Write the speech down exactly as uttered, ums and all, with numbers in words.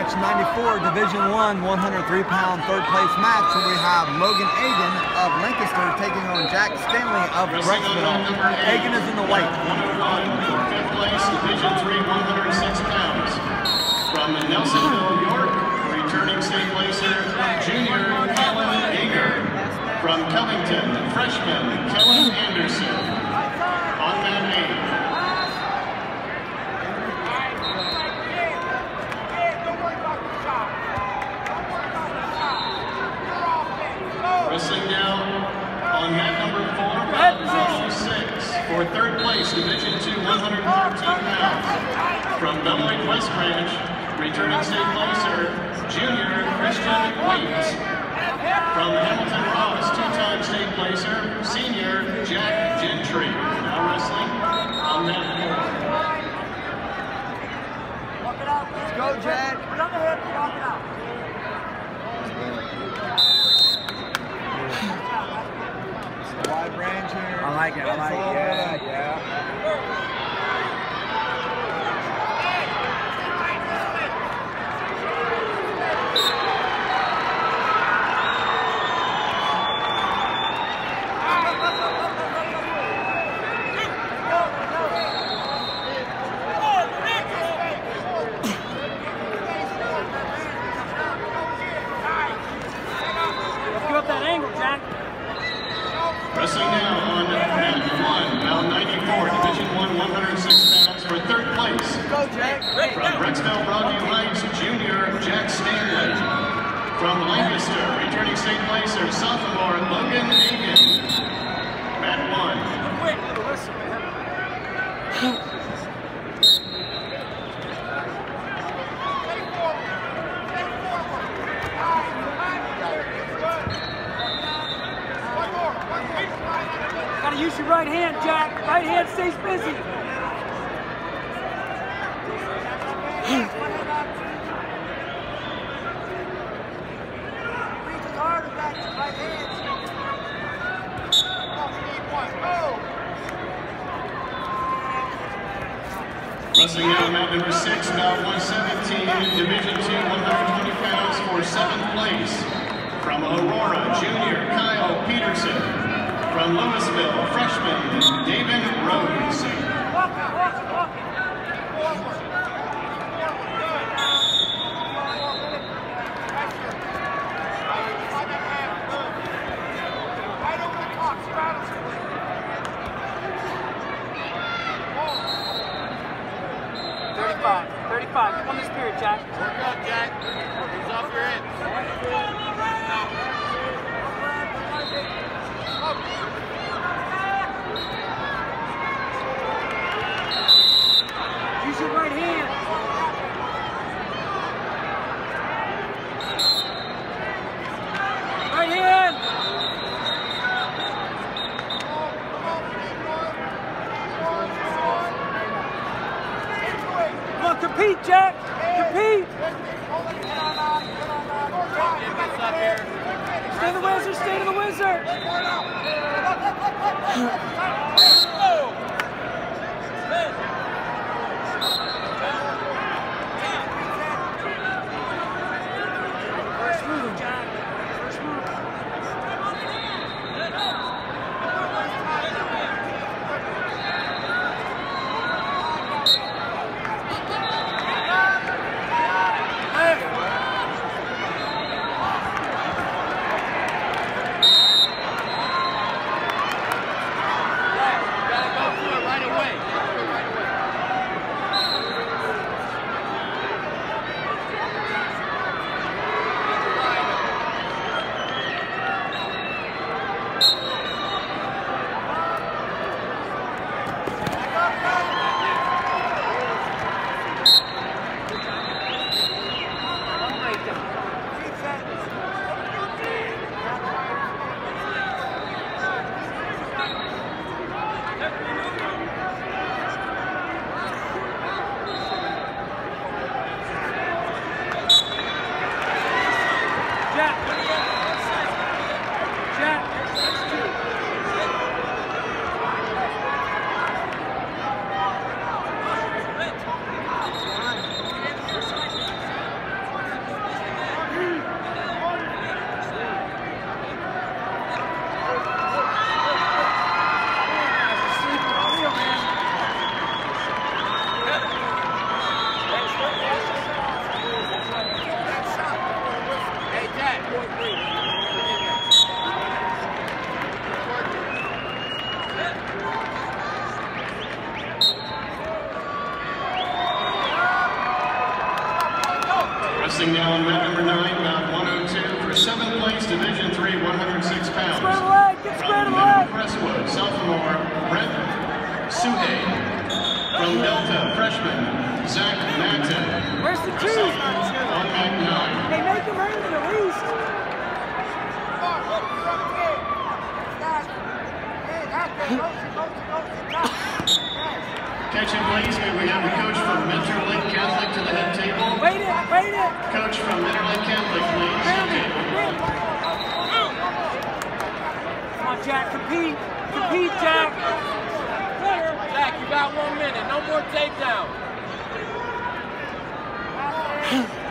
match ninety-four, Division One, one hundred three pound third place match, where we have Logan Agan of Lancaster taking on Jack Stanley of Brecksville. Agan is in the white. one oh one for fifth place, Division Three, one hundred six pounds. From Nelsonville, York, returning state placer, junior Kellen Ager. From Covington, freshman Kellen Anderson. On mat eight. Wrestling down on mat number four, bout oh six. For third place, Division Two, one hundred thirteen pounds. From Beloit West Branch, returning state placer, junior Christian Waite. From Hamilton Ross, two-time state placer, senior Jack Gentry. Now wrestling on mat four. Walk it out. Let's go, Jack. Put on the hip, walk it out. Wide branch here. I like it. I like it. Yeah, yeah. Wrestling now on mat one, bout ninety-four, Division One, one hundred six pounds for third place. Go, Jack. From Brecksville, Broadview Heights, junior Jack Stanley. From Lancaster, returning state placer, sophomore Logan Agan. Mat one. Gotta use your right hand, Jack. Right hand stays busy. Wrestling now mat number six, bout one seventeen, Division Two, one hundred twenty pounds for seventh place. From Aurora, junior Kyle Peterson. From Louisville, freshman David Rose. thirty-five, thirty-five. Come on this period, Jack. Work up, Jack. Who's off your hips? Use your right hand. Right hand. Come on, compete, Jack. Compete. Stay the wizard, stay to the wizard. First move, Jack. First move. Gotta go Crossing now on mat number nine, mount one oh two for seventh place, Division three, one hundred six pounds. Spread the leg, get spread the leg. From Crestwood, sophomore, Brett Suhay. From Delta, freshman, Zach Matta. Where's the two? On mat nine. They make him earn it at least. Attention please, may we have the coach from Mentor Lake Catholic to the head table. Wait it, wait it. Coach from Mentor Lake Catholic, please. Head table. Come on, Jack, compete. Compete, Jack. Jack, you got one minute. No more takedown.